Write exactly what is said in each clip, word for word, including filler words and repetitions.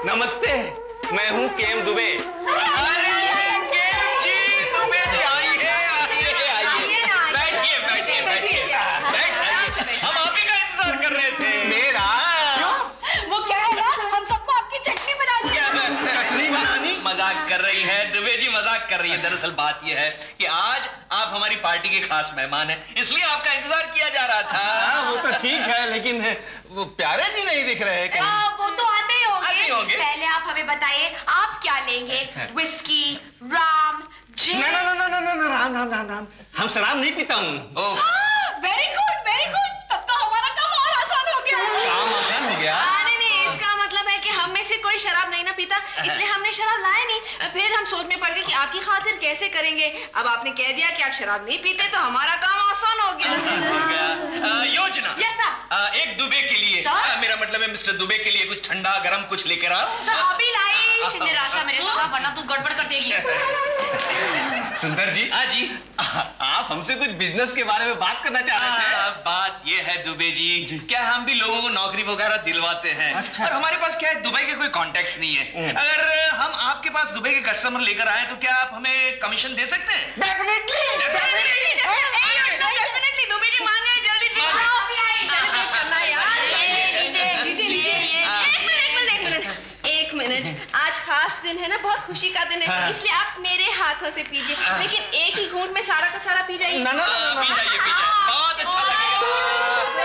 नमस्ते, मैं हूँ केम दुबे। अरे केम जी, दुबे जी आइए, आइए, आइए। बैठिए, बैठिए, बैठिए। बैठिए। हम आप ही का इंतजार कर रहे थे। मेरा? वो क्या है ना, हम सबको आपकी चटनी बनानी है। चटनी बनानी? मजाक कर रही है दुबे जी, मजाक कर रही है। दरअसल बात यह है कि आज आप हमारी पार्टी के खास मेहमान हैं, इसलिए आपका इंतजार किया जा रहा था। आ, वो तो ठीक है, लेकिन वो प्यारे जी नहीं दिख रहे हैं। आ, वो तो आते ही होंगे। आते ही होंगे। पहले आप हमें बताइए, आप क्या लेंगे? Whisky, rum, gin? ना ना ना ना ना ना राम राम राम राम, हम शराब नहीं पीता हूँ। Very good, very good. तब तो हमारा काम और आसान हो गया। काम आसान हो गया? नहीं नहीं, इसका मतलब है कि हम में से कोई शराब नहीं ना पीता, इसलिए हमने शराब लाया नहीं। फिर हम सोच में पड़ गए कि आपकी खातिर कैसे करेंगे। अब आपने कह दिया कि आप शराब नहीं पीते, तो हमारा काम आसान हो गया। आसान हो गया। आ, योजना। Yes sir. एक दुबे के लिए, आ, मेरा मतलब है मिस्टर दुबे के लिए कुछ ठंडा गरम कुछ लेकर आओ। अभी लाई। निराशा मेरे साथ, वरना तू गड़बड़ कर देगी। सुंदर जी। हाँ जी। आप हमसे कुछ बिजनेस के बारे में बात करना चाह रहे थे। बात ये है दुबे जी, क्या हम भी लोगों को नौकरी वगैरह दिलवाते हैं। अच्छा। और हमारे पास क्या है, दुबई के कोई कॉन्टेक्ट्स नहीं है। अगर हम आपके पास दुबई के कस्टमर लेकर आए तो क्या आप हमें कमीशन दे सकते हैं? Definitely, definitely, definitely. Dubey ji मान गए, जल्दी सेलिब्रेट करना यार। लीजिए, लीजिए, लीजिए। एक मिनट, एक मिनट, एक मिनट, एक मिनट। आज खास दिन है ना, बहुत खुशी का दिन है, इसलिए आप मेरे हाथों से पीजिए, लेकिन एक ही घूंट में सारा का सारा पी जाइए। ना ना ना, पी जाइए, पी जाइए, बहुत अच्छा लगेगा।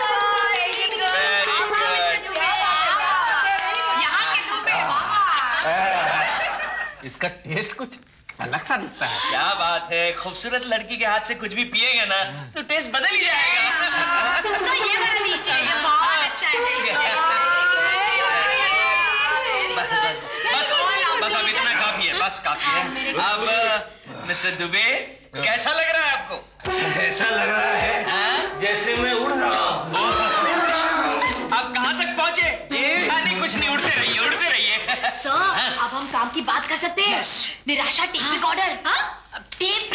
यहाँ के दुबे, इसका टेस्ट कुछ अलग सा दिखता है। क्या बात है, खूबसूरत लड़की के हाथ से कुछ भी पिएगा ना तो टेस्ट बदल ही जाएगा। तो ये वाला लीजिए, ये बहुत अच्छा है। बस बस अब इतना काफी है, बस काफी है। अब मिस्टर दुबे, कैसा लग रहा है आपको? ऐसा लग रहा है आ? जैसे मैं उड़ रहा हूँ। आप कहाँ तक पहुँचे? नहीं कुछ नहीं, उड़ते रहिए, उड़ते रहिए। सर, अब हम काम की बात कर सकते हैं। निराशा टेप रिकॉर्डर। टेप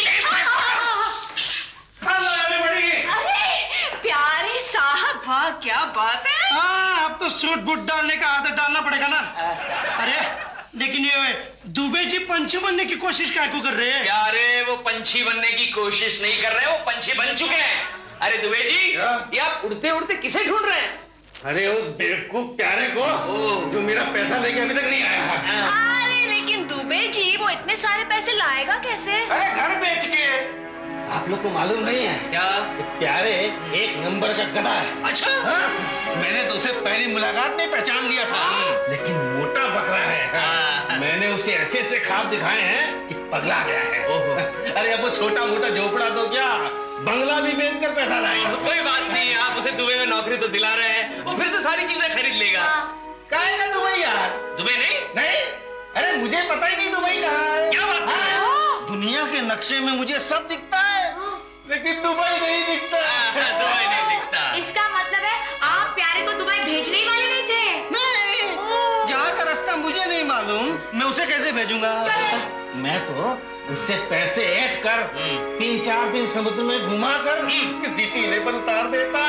अरे प्यारे साहब, वाह क्या बात है। हाँ, अब तो सूट बूट डालने का आदत डालना पड़ेगा ना। अरे लेकिन ये दुबे जी पंछी बनने की कोशिश क्या क्यों कर रहे हैं? प्यारे वो पंछी बनने की कोशिश नहीं कर रहे, वो पंछी बन चुके हैं। अरे दुबे जी, ये आप उड़ते उड़ते किसे ढूंढ रहे हैं? अरे उस बेवकूफ प्यारे को जो मेरा पैसा लेके अभी तक नहीं आया। अरे लेकिन दुबे जी, वो इतने सारे पैसे लाएगा कैसे? अरे घर बेच के। आप लोग को मालूम नहीं है क्या? प्यारे एक नंबर का गधा है। अच्छा? हाँ? मैंने तो उसे पहली मुलाकात में पहचान लिया था, लेकिन मोटा बकरा है। मैंने उसे ऐसे ऐसे ख्वाब दिखाए हैं कि पगला गया है। अरे अब वो छोटा मोटा झोपड़ा तो क्या, बंगला भी बेचकर पैसा लाएगा। कोई बात नहीं, आप उसे दुबई में नौकरी तो दिला रहे हैं, वो फिर से सारी चीजें खरीद लेगा। कहाँ है दुबई यार? दुबई नहीं? नहीं, अरे मुझे पता ही नहीं दुबई कहाँ है। क्या बात कर रहे हैं? दुनिया के नक्शे में मुझे सब दिखता है, लेकिन दुबई नहीं दिखता। दुबई नहीं दिखता। इसका मतलब है आप प्यारे को दुबई भेजने ही वाले नहीं थे? नहीं, जहाँ का रास्ता मुझे नहीं मालूम, मैं उसे कैसे भेजूंगा? मैं तो उससे पैसे ऐड कर तीन चार दिन समुद्र में घुमा कर किसी टीले पर उतार देता।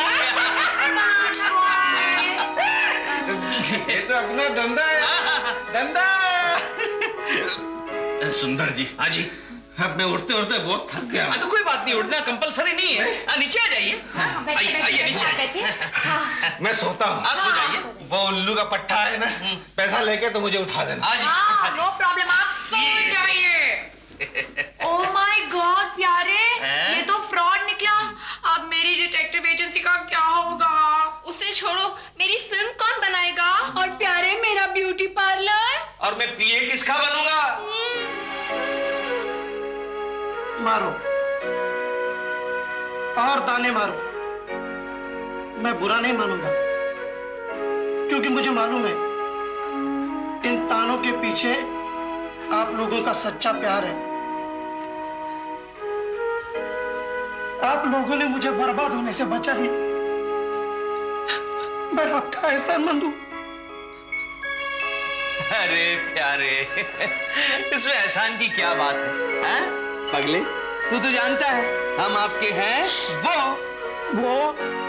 ये तो अपना धंधा है, धंधा। सुंदर जी। हाँ जी। अब मैं उड़ते उड़ते बहुत थक गया। तो कोई बात नहीं, उड़ना कंपलसरी नहीं है। आ, नीचे आ जाइए, आइए आइए नीचे आइए। मैं सोता हूँ। आप सो जाइए। वो उल्लू का पट्टा है ना, पैसा लेके तो मुझे उठा देना। आज नो प्रॉब्लम, आप सो जाइए। ओह माय गॉड प्यारे, ये तो फ्रॉड निकला। अब मेरी डिटेक्टिव एजेंसी का क्या होगा? उसे छोड़ो, मेरी फिल्म कौन बनाएगा? और प्यारे मेरा ब्यूटी पार्लर? और मैं पीए किसका बनूंगा? मारो और ताने मारो, मैं बुरा नहीं मानूंगा, क्योंकि मुझे मालूम है इन तानों के पीछे आप लोगों का सच्चा प्यार है। आप लोगों ने मुझे बर्बाद होने से बचा लिया, मैं आपका एहसानमंद हूं। अरे प्यारे, इसमें एहसान की क्या बात है, हैं? पगले, तू तो जानता है हम आपके हैं वो वो